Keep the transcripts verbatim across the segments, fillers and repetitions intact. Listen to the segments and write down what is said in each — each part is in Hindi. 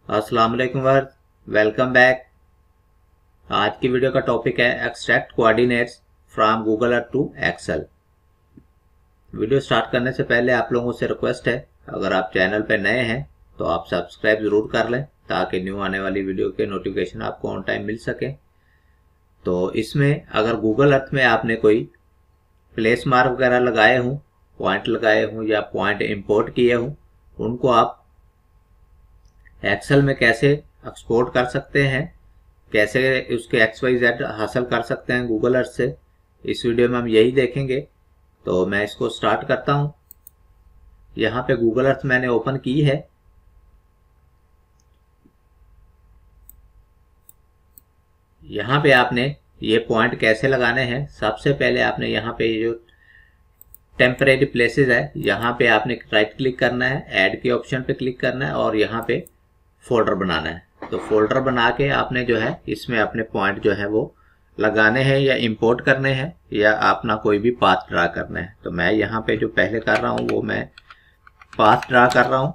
अस्सलाम वालेकुम वर्क, वेलकम बैक। आज की वीडियो का टॉपिक है extract coordinates from Google Earth to Excel. Video start करने से पहले आप लोगों से रिक्वेस्ट है, अगर आप चैनल पर नए हैं तो आप सब्सक्राइब जरूर कर लें ताकि न्यू आने वाली वीडियो के नोटिफिकेशन आपको ऑन टाइम मिल सके। तो इसमें अगर गूगल अर्थ में आपने कोई प्लेस मार्क वगैरह लगाए हों, पॉइंट लगाए हों या पॉइंट इंपोर्ट किए हों, उनको आप एक्सेल में कैसे एक्सपोर्ट कर सकते हैं, कैसे उसके एक्स वाई जेड हासिल कर सकते हैं गूगल अर्थ से, इस वीडियो में हम यही देखेंगे। तो मैं इसको स्टार्ट करता हूं। यहाँ पे गूगल अर्थ मैंने ओपन की है। यहाँ पे आपने ये पॉइंट कैसे लगाने हैं, सबसे पहले आपने यहाँ पे ये जो टेम्परेरी प्लेसेस है, यहाँ पे आपने राइट क्लिक करना है, ऐड के ऑप्शन पे क्लिक करना है और यहाँ पे फोल्डर बनाना है। तो फोल्डर बना के आपने जो है इसमें अपने पॉइंट जो है वो लगाने हैं या इंपोर्ट करने हैं या अपना कोई भी पाथ ड्रा करना है। तो मैं यहाँ पे जो पहले कर रहा हूँ वो मैं पाथ ड्रा कर रहा हूँ।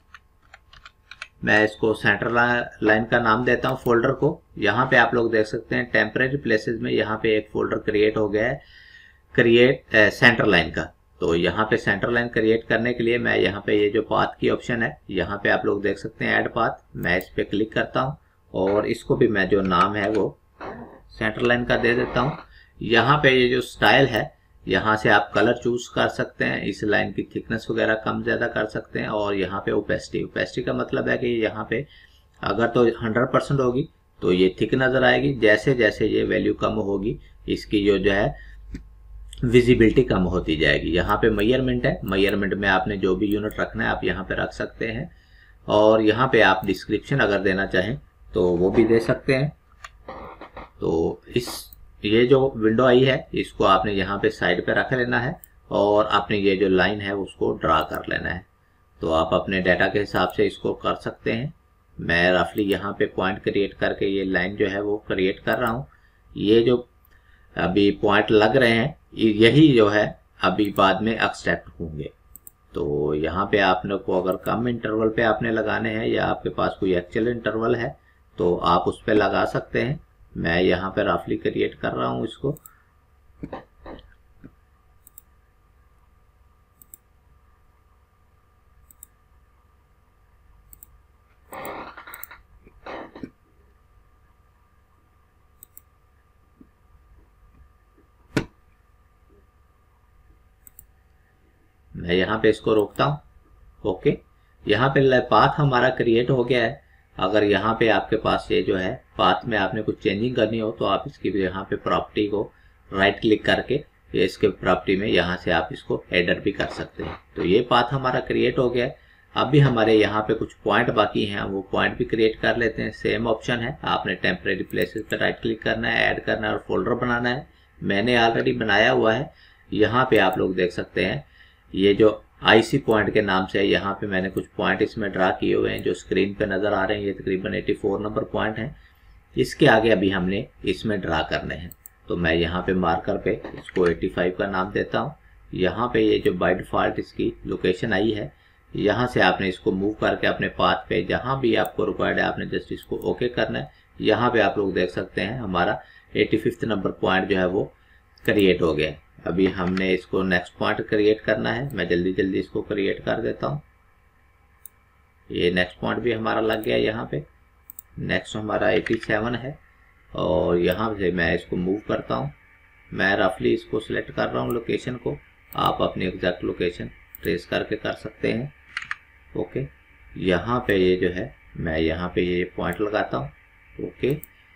मैं इसको सेंटर लाइन का नाम देता हूँ फोल्डर को। यहाँ पे आप लोग देख सकते हैं टेम्परेरी प्लेसेस में यहाँ पे एक फोल्डर क्रिएट हो गया है, क्रिएट सेंटर लाइन का। तो यहाँ पे सेंटर लाइन क्रिएट करने के लिए मैं यहाँ पे ये जो पाथ की ऑप्शन है, यहाँ पे आप लोग देख सकते हैं ऐड पाथ, मैं इस पे क्लिक करता हूँ और इसको भी मैं जो नाम है वो सेंटर लाइन का दे देता हूँ। यहाँ पे ये जो स्टाइल है, यहाँ से आप कलर चूज कर सकते हैं, इस लाइन की थिकनेस वगैरह कम ज्यादा कर सकते हैं। और यहाँ पे ओपेसिटी, ओपेसिटी का मतलब है कि यहाँ पे अगर तो हंड्रेड परसेंट होगी तो ये थिक नजर आएगी, जैसे जैसे ये वैल्यू कम होगी इसकी जो जो है विजिबिलिटी कम होती जाएगी। यहाँ पे मेजरमेंट है, मेजरमेंट में आपने जो भी यूनिट रखना है आप यहाँ पे रख सकते हैं। और यहाँ पे आप डिस्क्रिप्शन अगर देना चाहें तो वो भी दे सकते हैं। तो इस ये जो विंडो आई है इसको आपने यहाँ पे साइड पे रख लेना है और अपनी ये जो लाइन है उसको ड्रा कर लेना है। तो आप अपने डाटा के हिसाब से इसको कर सकते हैं। मैं रफली यहाँ पे पॉइंट क्रिएट करके ये लाइन जो है वो क्रिएट कर रहा हूँ। ये जो अभी पॉइंट लग रहे हैं यही जो है अभी बाद में एक्सट्रैक्ट होंगे। तो यहाँ पे आपने को अगर कम इंटरवल पे आपने लगाने हैं या आपके पास कोई एक्चुअल इंटरवल है तो आप उस पे लगा सकते हैं। मैं यहाँ पे रफली क्रिएट कर रहा हूँ इसको। मैं यहाँ पे इसको रोकता हूँ। ओके, यहाँ पे पाथ हमारा क्रिएट हो गया है। अगर यहाँ पे आपके पास ये जो है पाथ में आपने कुछ चेंजिंग करनी हो तो आप इसकी यहाँ पे प्रॉपर्टी को राइट क्लिक करके ये इसके प्रॉपर्टी में यहाँ से आप इसको एडर भी कर सकते हैं। तो ये पाथ हमारा क्रिएट हो गया है। अभी हमारे यहाँ पे कुछ पॉइंट बाकी हैं, वो पॉइंट भी क्रिएट कर लेते हैं। सेम ऑप्शन है, आपने टेम्परेरी प्लेसेस पे राइट क्लिक करना है, ऐड करना है और फोल्डर बनाना है। मैंने ऑलरेडी बनाया हुआ है। यहाँ पे आप लोग देख सकते हैं ये जो आईसी पॉइंट के नाम से है, यहाँ पे मैंने कुछ पॉइंट इसमें ड्रा किए हुए हैं जो स्क्रीन पे नजर आ रहे हैं। ये तकरीबन चौरासी नंबर पॉइंट हैं। इसके आगे अभी हमने इसमें ड्रा करने हैं। तो मैं यहाँ पे मार्कर पे इसको पचासी का नाम देता हूँ। यहाँ पे ये जो बाय डिफॉल्ट इसकी लोकेशन आई है, यहाँ से आपने इसको मूव करके अपने पाथ पे जहाँ भी आपको रिक्वायर्ड है आपने जस्ट इसको ओके करना है। यहाँ पे आप लोग देख सकते हैं हमारा पचासी नंबर पॉइंट जो है वो क्रिएट हो गया है। अभी हमने इसको नेक्स्ट पॉइंट क्रिएट करना है। मैं जल्दी जल्दी इसको क्रिएट कर देता हूँ। ये नेक्स्ट पॉइंट भी हमारा लग गया यहाँ पे। नेक्स्ट हमारा सत्तासी है और यहाँ से मैं इसको मूव करता हूँ। मैं रफली इसको सिलेक्ट कर रहा हूँ लोकेशन को। आप अपनी एग्जैक्ट लोकेशन ट्रेस करके कर सकते हैं। ओके, यहाँ पे ये जो है मैं यहाँ पे ये पॉइंट लगाता हूँ। ओके,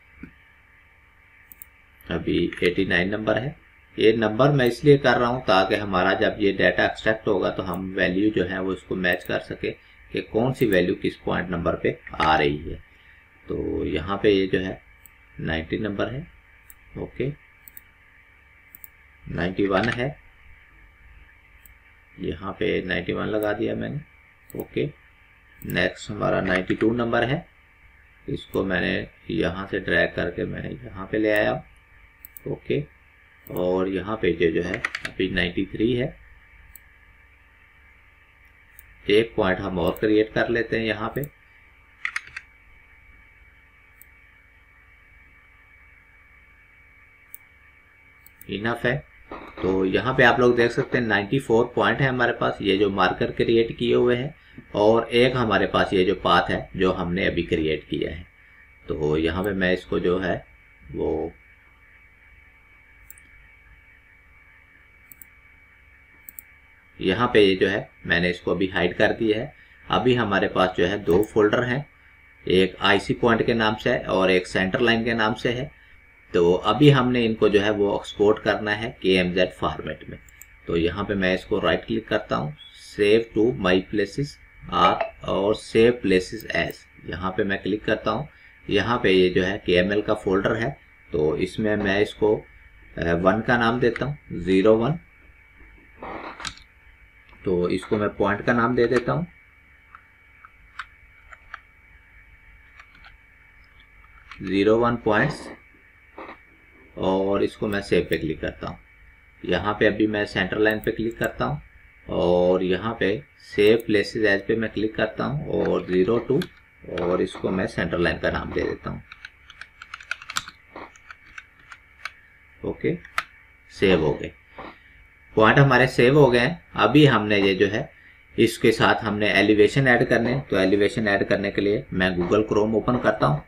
अभी नवासी नंबर है। ये नंबर मैं इसलिए कर रहा हूँ ताकि हमारा जब ये डाटा एक्सट्रैक्ट होगा तो हम वैल्यू जो है वो इसको मैच कर सके कि कौन सी वैल्यू किस पॉइंट नंबर पे आ रही है। तो यहाँ पे ये जो है नब्बे नंबर है। ओके, इक्यानवे है, यहाँ पे इक्यानवे लगा दिया मैंने। ओके, नेक्स्ट हमारा बानवे नंबर है। इसको मैंने यहाँ से ड्रैग करके मैंने यहाँ पे ले आया। ओके, और यहाँ पे जो जो है अभी तिरानवे है। एक पॉइंट हम और क्रिएट कर लेते हैं यहाँ पे। इनफ है। तो यहाँ पे आप लोग देख सकते हैं चौरानवे पॉइंट है हमारे पास, ये जो मार्कर क्रिएट किए हुए हैं, और एक हमारे पास ये जो पाथ है जो हमने अभी क्रिएट किया है। तो यहाँ पे मैं इसको जो है वो यहाँ पे ये जो है मैंने इसको अभी हाइड कर दिया है। अभी हमारे पास जो है दो फोल्डर हैं, एक आईसी पॉइंट के नाम से है और एक सेंटर लाइन के नाम से है। तो अभी हमने इनको जो है वो एक्सपोर्ट करना है के एम जेड फॉर्मेट में। तो यहाँ पे मैं इसको राइट क्लिक करता हूँ, save to my places or और सेव प्लेसेस एज, यहाँ पे मैं क्लिक करता हूँ। यहाँ पे ये जो है के एम एल का फोल्डर है, तो इसमें मैं इसको वन का नाम देता हूँ, ज़ीरो वन। तो इसको मैं पॉइंट का नाम दे देता हूँ, ज़ीरो वन पॉइंट्स, और इसको मैं सेव पे क्लिक करता हूँ। यहाँ पे अभी मैं सेंटर लाइन पे क्लिक करता हूँ और यहाँ पे सेव प्लेसेस एज पे मैं क्लिक करता हूँ और ज़ीरो टू, और इसको मैं सेंटर लाइन का नाम दे देता हूँ। ओके, सेव हो गए, पॉइंट हमारे सेव हो गए हैं। अभी हमने ये जो है इसके साथ हमने एलिवेशन ऐड करने, तो एलिवेशन ऐड करने के लिए मैं गूगल क्रोम ओपन करता हूँ।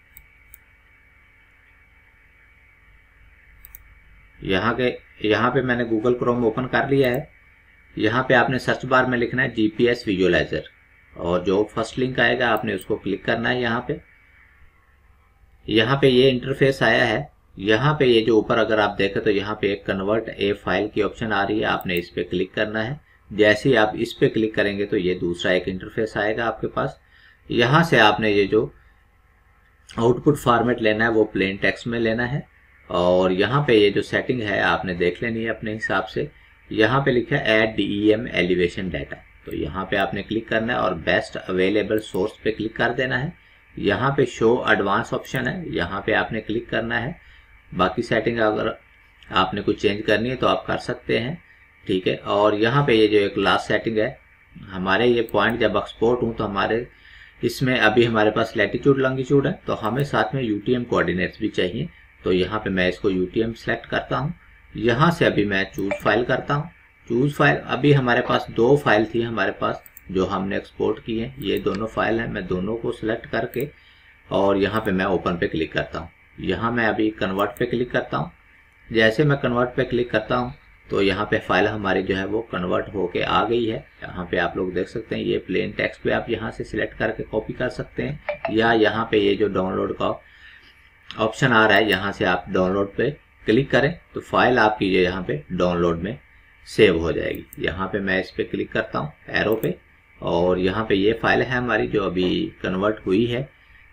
यहाँ के यहाँ पे मैंने गूगल क्रोम ओपन कर लिया है। यहाँ पे आपने सर्च बार में लिखना है जीपीएस विजुअलाइजर, और जो फर्स्ट लिंक आएगा आपने उसको क्लिक करना है। यहाँ पे यहाँ पे ये इंटरफेस आया है। यहाँ पे ये जो ऊपर अगर आप देखें तो यहाँ पे एक कन्वर्ट ए फाइल की ऑप्शन आ रही है, आपने इस पे क्लिक करना है। जैसे ही आप इस पे क्लिक करेंगे तो ये दूसरा एक इंटरफेस आएगा आपके पास। यहाँ से आपने ये जो आउटपुट फॉर्मेट लेना है वो प्लेन टेक्स्ट में लेना है, और यहाँ पे ये जो सेटिंग है आपने देख लेनी है अपने हिसाब से। यहाँ पे लिखा है ऐड डीईएम एलिवेशन डाटा, तो यहाँ पे आपने क्लिक करना है और बेस्ट अवेलेबल सोर्स पे क्लिक कर देना है। यहाँ पे शो एडवांस ऑप्शन है, यहाँ पे आपने क्लिक करना है। बाकी सेटिंग अगर आपने कुछ चेंज करनी है तो आप कर सकते हैं, ठीक है। और यहाँ पे ये जो एक लास्ट सेटिंग है, हमारे ये पॉइंट जब एक्सपोर्ट हूँ तो हमारे इसमें अभी हमारे पास लैटिट्यूड लॉन्गिट्यूड है, तो हमें साथ में यूटीएम कोऑर्डिनेट्स भी चाहिए। तो यहाँ पे मैं इसको यूटीएम सेलेक्ट करता हूँ। यहाँ से अभी मैं चूज फाइल करता हूँ। चूज फाइल, अभी हमारे पास दो फाइल थी हमारे पास जो हमने एक्सपोर्ट की है, ये दोनों फाइल हैं। मैं दोनों को सिलेक्ट करके और यहाँ पे मैं ओपन पे क्लिक करता हूँ। यहाँ मैं अभी कन्वर्ट पे क्लिक करता हूँ। जैसे मैं कन्वर्ट पे क्लिक करता हूँ तो यहाँ पे फाइल हमारी जो है वो कन्वर्ट होके आ गई है। यहाँ पे आप लोग देख सकते हैं, ये प्लेन टेक्स्ट पे आप यहाँ से सिलेक्ट करके कॉपी कर सकते हैं, या यहाँ पे ये जो डाउनलोड का ऑप्शन आ रहा है यहाँ से आप डाउनलोड पे क्लिक करें तो फाइल आपकी जो यहाँ पे डाउनलोड में सेव हो जाएगी। यहाँ पे मैं इस पे क्लिक करता हूँ एरो पे, और यहाँ पे ये फाइल है हमारी जो अभी कन्वर्ट हुई है,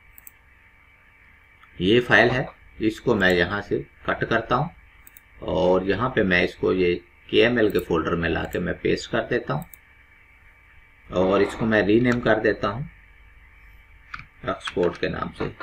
ये फाइल है। इसको मैं यहाँ से कट करता हूँ और यहाँ पे मैं इसको ये के एम एल के फोल्डर में ला के मैं पेस्ट कर देता हूँ, और इसको मैं रीनेम कर देता हूँ एक्सपोर्ट के नाम से।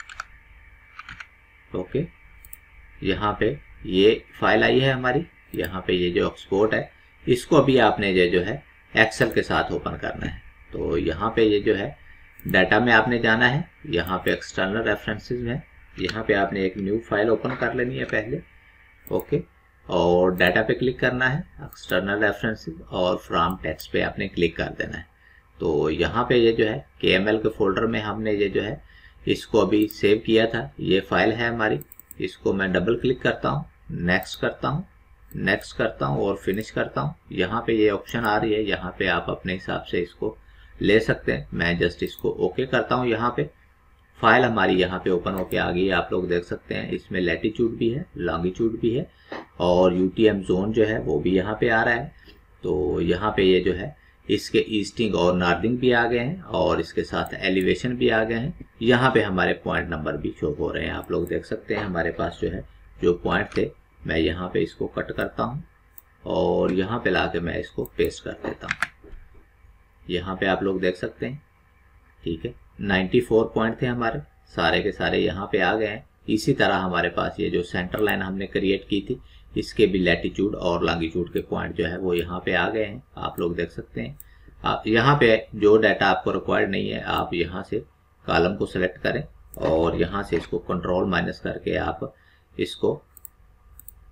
ओके, यहाँ पे ये फाइल आई है हमारी। यहाँ पे ये जो एक्सपोर्ट है इसको अभी आपने ये जो है एक्सेल के साथ ओपन करना है। तो यहाँ पे ये जो है डाटा में आपने जाना है, यहाँ पे एक्सटर्नल रेफरेंसेस में यहाँ पे आपने एक न्यू फाइल ओपन कर लेनी है पहले। ओके, और डाटा पे क्लिक करना है, एक्सटर्नल रेफरेंसेस, और फ्रॉम टेक्स्ट पे आपने क्लिक कर देना है। तो यहाँ पे ये जो है के एम एल के फोल्डर में हमने ये जो है इसको अभी सेव किया था, ये फाइल है हमारी। इसको मैं डबल क्लिक करता हूँ, नेक्स्ट करता हूँ, नेक्स्ट करता हूँ और फिनिश करता हूँ। यहाँ पे ये ऑप्शन आ रही है, यहाँ पे आप अपने हिसाब से इसको ले सकते हैं। मैं जस्ट इसको ओके करता हूँ। यहाँ पे फाइल हमारी यहाँ पे ओपन होके आ गई है, आप लोग देख सकते हैं। इसमें लैटिट्यूड भी है, लॉन्गिट्यूड भी है, और यूटीएम जोन जो है वो भी यहाँ पे आ रहा है। तो यहाँ पे ये जो है इसके ईस्टिंग और नॉर्दिंग भी आ गए हैं, और इसके साथ एलिवेशन भी आ गए हैं। यहाँ पे हमारे पॉइंट नंबर भी शो हो रहे हैं, आप लोग देख सकते हैं। हमारे पास जो है जो पॉइंट थे, मैं यहाँ पे इसको कट करता हूँ और यहाँ पे लाके मैं इसको पेस्ट कर देता हूँ। यहाँ पे आप लोग देख सकते हैं, ठीक है। चौरानवे पॉइंट थे हमारे, सारे के सारे यहाँ पे आ गए हैं। इसी तरह हमारे पास ये जो सेंटर लाइन हमने क्रिएट की थी, इसके भी लैटिट्यूड और लॉन्गिट्यूड के पॉइंट जो है वो यहाँ पे आ गए हैं, आप लोग देख सकते हैं। आप यहाँ पे जो डाटा आपको रिक्वायर्ड नहीं है, आप यहाँ से कॉलम को सिलेक्ट करें और यहाँ से इसको कंट्रोल माइनस करके आप इसको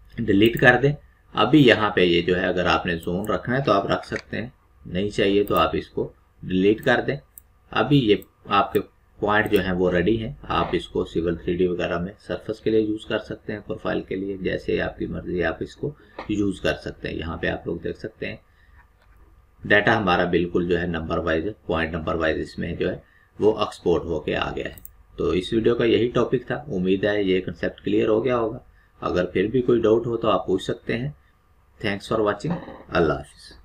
डिलीट कर दें। अभी यहाँ पे ये जो है अगर आपने जोन रखना है तो आप रख सकते हैं, नहीं चाहिए तो आप इसको डिलीट कर दें। अभी ये आपके पॉइंट जो हैं वो रेडी हैं, आप इसको सिविल थ्री डी वगैरह में सरफेस के लिए यूज़ कर सकते हैं, प्रोफाइल के लिए, जैसे आपकी मर्जी आप इसको यूज़ कर सकते हैं। यहाँ पे आप लोग देख सकते हैं डाटा हमारा बिल्कुल जो है number wise, point number wise इसमें जो है वो एक्सपोर्ट होके आ गया है। तो इस वीडियो का यही टॉपिक था, उम्मीद है ये कंसेप्ट क्लियर हो गया होगा। अगर फिर भी कोई डाउट हो तो आप पूछ सकते हैं। Thanks for watching. अल्लाह हाफिज़।